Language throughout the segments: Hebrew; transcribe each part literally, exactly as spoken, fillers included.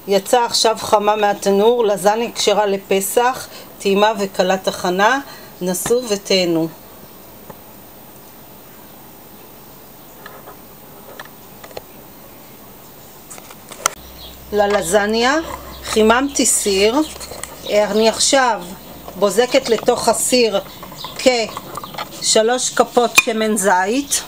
יצא עכשיו חמה מהתנור, לזניה כשרה לפסח, טעימה וקלת הכנה, נסו ותהנו. ללזניה חיממתי סיר, אני עכשיו בוזקת לתוך הסיר כשלוש כפות שמן זית,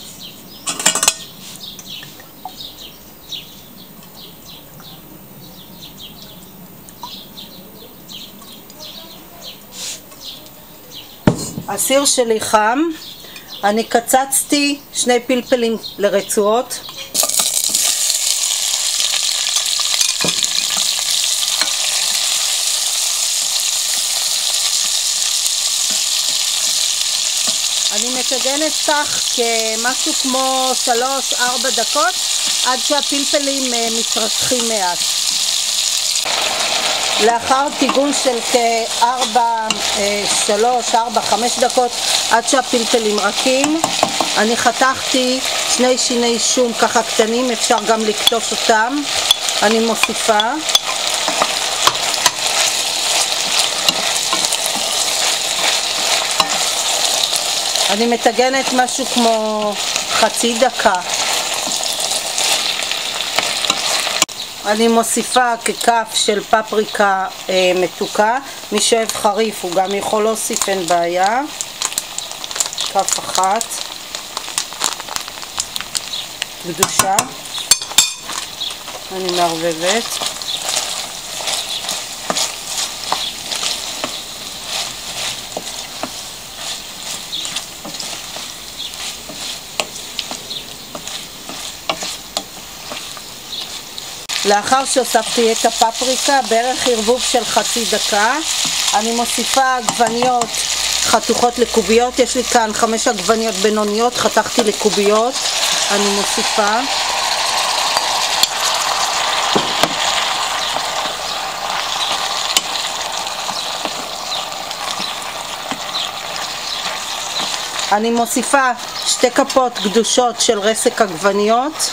הסיר שלי חם, אני קצצתי שני פלפלים לרצועות, אני מטגנת כך כמשהו כמו שלוש ארבע דקות עד שהפלפלים מתרתחים מעט. לאחר טיגון של כארבע, שלוש, ארבע, חמש דקות עד שהפלפלים רכים, אני חתכתי שני שיני שום ככה קטנים, אפשר גם לקטוף אותם. אני מוסיפה אני מטגנת משהו כמו חצי דקה. אני מוסיפה ככף של פפריקה אה, מתוקה, מי שאוהב חריף הוא גם יכול להוסיף, אין בעיה. כף אחת גדושה, אני מערבבת. לאחר שהוספתי את הפפריקה, בערך ערבוב של חצי דקה, אני מוסיפה עגבניות חתוכות לקוביות. יש לי כאן חמש עגבניות בינוניות, חתכתי לקוביות, אני מוסיפה. אני מוסיפה שתי כפות גדושות של רסק עגבניות.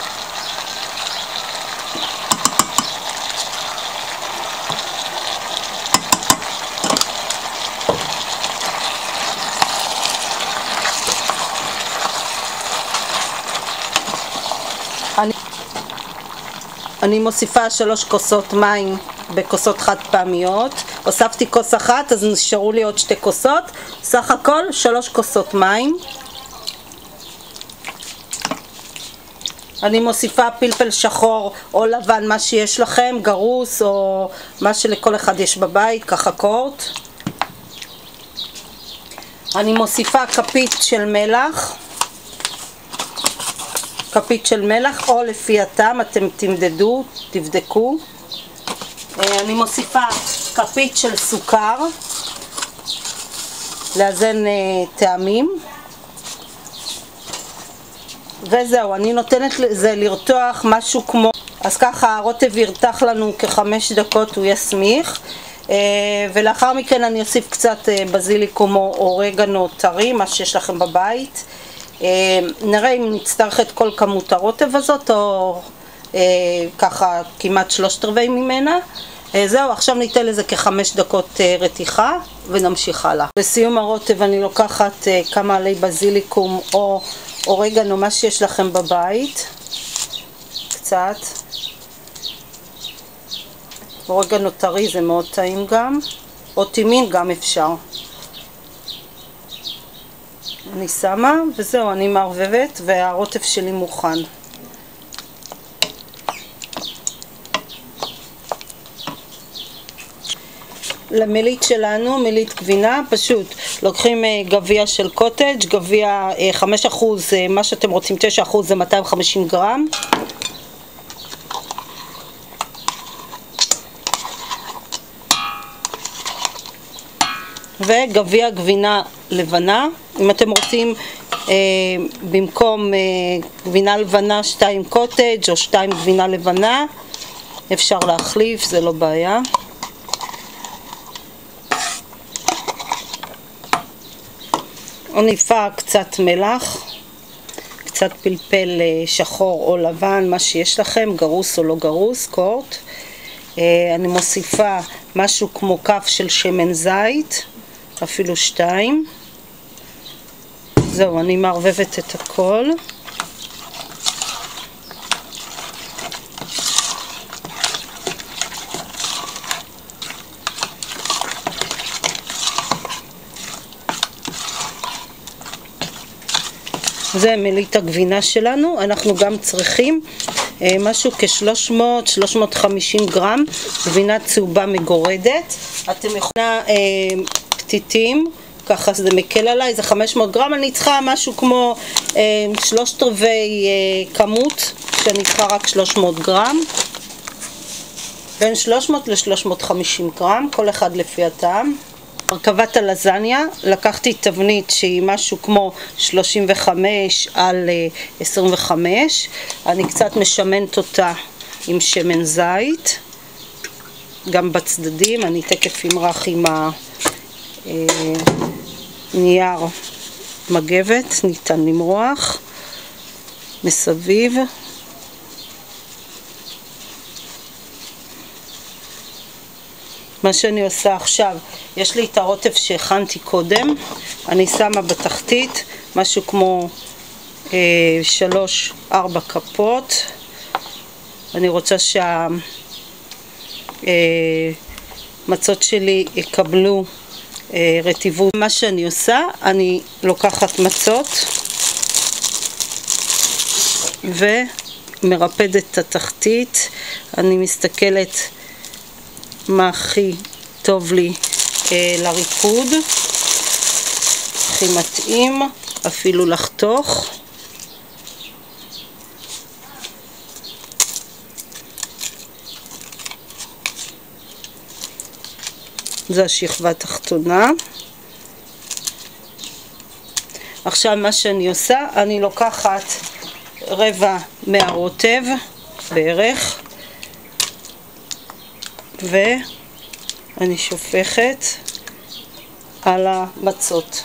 אני, אני מוסיפה שלוש כוסות מים בכוסות חד פעמיות. הוספתי כוס אחת, אז נשארו לי עוד שתי כוסות. סך הכל שלוש כוסות מים. אני מוסיפה פלפל שחור או לבן, מה שיש לכם, גרוס או מה שלכל אחד יש בבית, ככה קורט. אני מוסיפה כפית של מלח. כפית של מלח או לפי הטעם, אתם תמדדו, תבדקו. אני מוסיפה כפית של סוכר לאזן טעמים, וזהו, אני נותנת לזה לרתוח משהו כמו, אז ככה הרוטב ירתח לנו כחמש דקות, הוא יסמיך, ולאחר מכן אני אוסיף קצת בזיליקום או אורגנו טרי, מה שיש לכם בבית. נראה אם נצטרך את כל כמות הרוטב הזאת או ככה כמעט שלושת רבעי ממנה. זהו, עכשיו ניתן לזה כחמש דקות רתיחה ונמשיך הלאה. לסיום הרוטב אני לוקחת כמה עלי בזיליקום או אורגנו, מה שיש לכם בבית, קצת אורגנו טרי, זה מאוד טעים גם, או טימין גם אפשר. אני שמה וזהו, אני מערבבת והרוטב שלי מוכן. למילית שלנו, מילית גבינה, פשוט לוקחים גביע של קוטג', גביע חמישה אחוז, מה שאתם רוצים, תשעה אחוז זה מאתיים וחמישים גרם. וגביע גבינה לבנה. אם אתם רוצים אה, במקום אה, גבינה לבנה שתיים קוטג' או שתיים גבינה לבנה, אפשר להחליף, זה לא בעיה. עניפה קצת מלח, קצת פלפל שחור או לבן, מה שיש לכם, גרוס או לא גרוס, קורט. אני מוסיפה משהו כמו כף של שמן זית, אפילו שתיים. זהו, אני מערבבת את הכל. זה מלית הגבינה שלנו. אנחנו גם צריכים אה, משהו כ-שלוש מאות שלוש מאות וחמישים גרם גבינה צהובה מגורדת. אתם יכולים אה, פתיתים, ככה זה מקל עליי, זה חמש מאות גרם. אני צריכה משהו כמו אה, שלושת רבעי אה, כמות, שאני צריכה רק שלוש מאות גרם. בין שלוש מאות ל-שלוש מאות וחמישים גרם, כל אחד לפי הטעם. הרכבת הלזניה, לקחתי תבנית שהיא משהו כמו שלושים וחמש על עשרים וחמש. אני קצת משמנת אותה עם שמן זית, גם בצדדים. אני תקף אמרח עם הנייר מגבת, ניתן למרוח מסביב. מה שאני עושה עכשיו, יש לי את הרוטב שהכנתי קודם, אני שמה בתחתית משהו כמו אה, שלוש ארבע כפות. אני רוצה שהמצות אה, שלי יקבלו אה, רטיבות. מה שאני עושה, אני לוקחת מצות ומרפדת את התחתית. אני מסתכלת מה הכי טוב לי אה, לריקוד, הכי מתאים, אפילו לחתוך. זה השכבה התחתונה. עכשיו מה שאני עושה, אני לוקחת רבע מהרוטב בערך, ואני שופכת על המצות.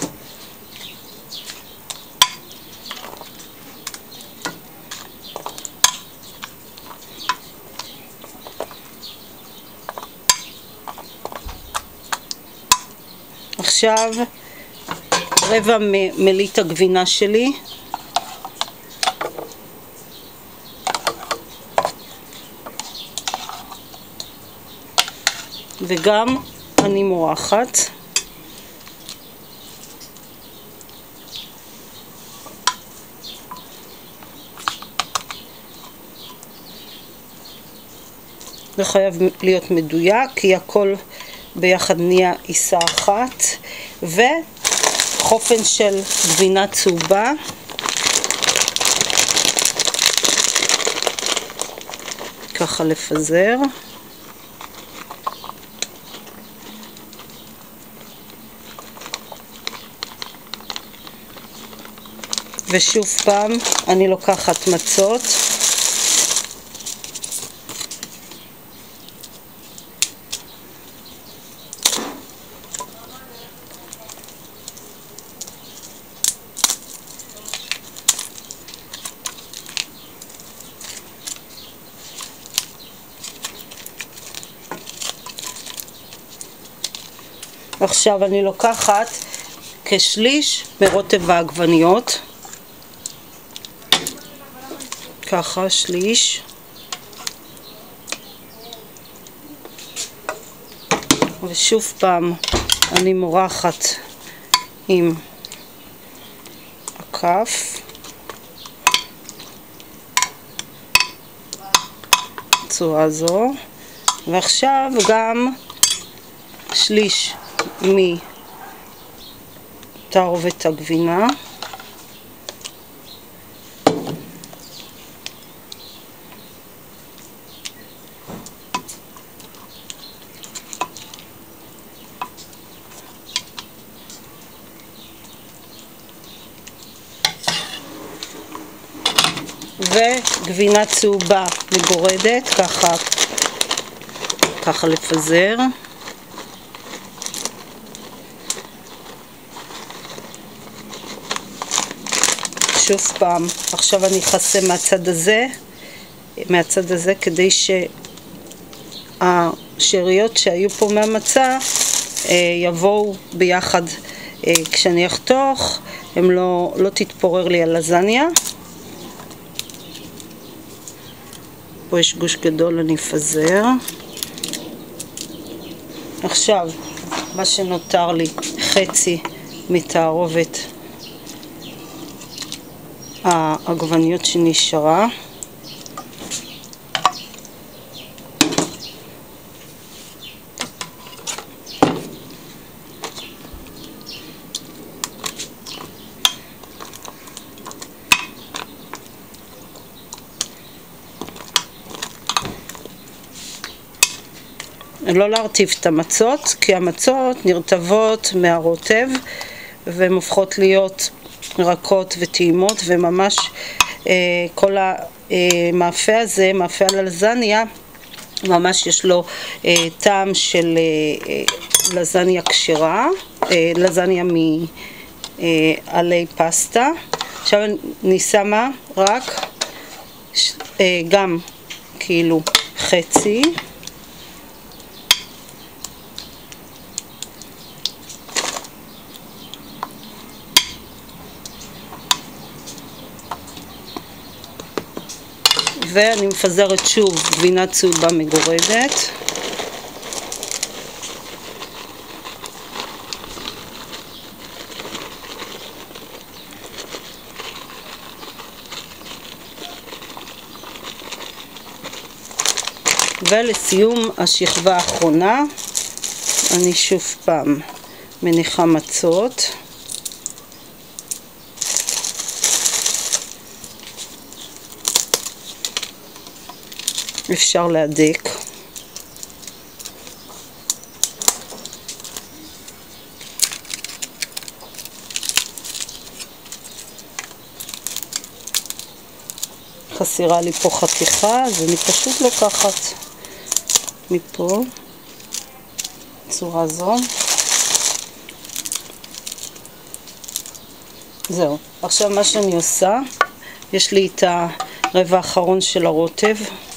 עכשיו רבע מלית הגבינה שלי, וגם אני מורחת. זה חייב להיות מדויק, כי הכל ביחד נהיה עיסה אחת. וחופן של גבינה צהובה. ככה לפזר. ושוב פעם אני לוקחת מצות, עכשיו אני לוקחת כשליש מרוטב העגבניות, ככה שליש, ושוב פעם אני מורחת עם הכף, צורה זו. ועכשיו גם שליש מתערובת הגבינה, וגבינה צהובה מגורדת, ככה ככה לפזר. שוב פעם, עכשיו אני אכסה מהצד הזה, מהצד הזה, כדי השאריות שהיו פה מהמצה יבואו ביחד כשאני אחתוך, הם לא, לא תתפורר לי הלזניה. פה יש גוש גדול, אני אפזר. עכשיו, מה שנותר לי, חצי מתערובת העגבניות שנשארה. לא להרטיב את המצות, כי המצות נרטבות מהרוטב והן הופכות להיות רכות וטעימות, וממש אה, כל המאפה הזה, מאפה הלזניה, ממש יש לו אה, טעם של אה, לזניה כשרה, אה, לזניה מעלי פסטה. עכשיו אני שמה רק אה, גם כאילו חצי. ואני מפזרת שוב גבינה צהובה מגורדת. ולסיום השכבה האחרונה, אני שוב פעם מניחה מצות. אפשר להדק. חסרה לי פה חתיכה, אז אני פשוט לוקחת מפה צורה זו. זהו. עכשיו מה שאני עושה, יש לי את הרבע האחרון של הרוטב.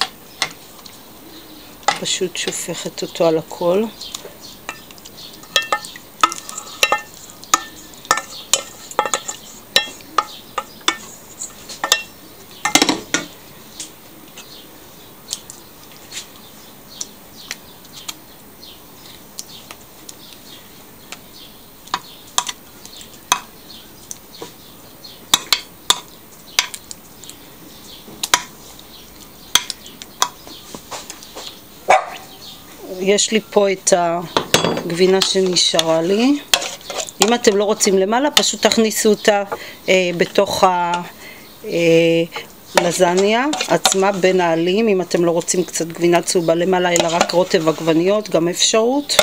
פשוט שופכת אותו על הכל. יש לי פה את הגבינה שנשארה לי. אם אתם לא רוצים למעלה, פשוט תכניסו אותה אה, בתוך הלזניה עצמה בין העלים. אם אתם לא רוצים קצת גבינה צהובה למעלה, אלא רק רוטב עגבניות, גם אפשרות.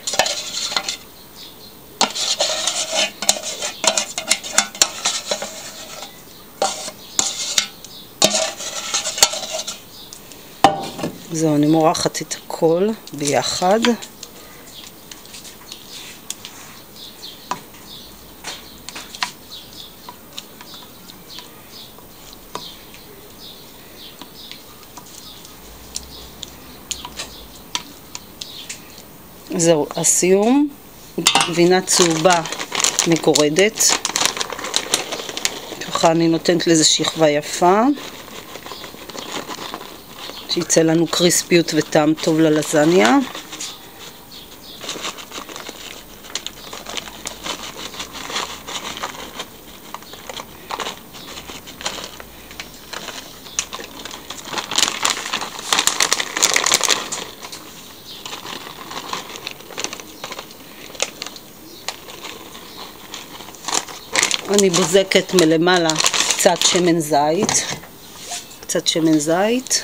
זהו, אני מורחת את הכל ביחד. זהו, הסיום, גבינה צהובה מגורדת. ככה אני נותנת לזה שכבה יפה. שיצא לנו קריספיות וטעם טוב ללזניה. אני בוזקת מלמעלה קצת שמן זית, קצת שמן זית.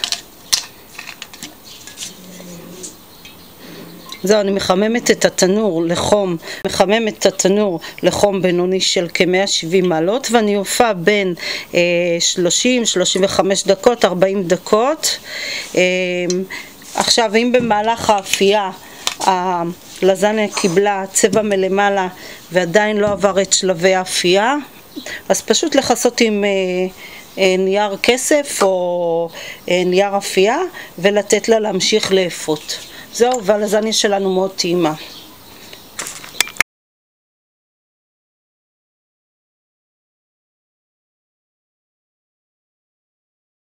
זהו, אני מחממת את התנור לחום, מחממת את התנור לחום בינוני של כ-מאה ושבעים מעלות, ואני אופה בין אה, שלושים עד שלושים וחמש דקות, ארבעים דקות. אה, עכשיו, אם במהלך האפייה הלזניה קיבלה צבע מלמעלה ועדיין לא עבר את שלבי האפייה, אז פשוט לחסות עם אה, נייר כסף או נייר אפייה ולתת לה להמשיך לאפות. זהו, והלזניה שלנו מאוד טעימה.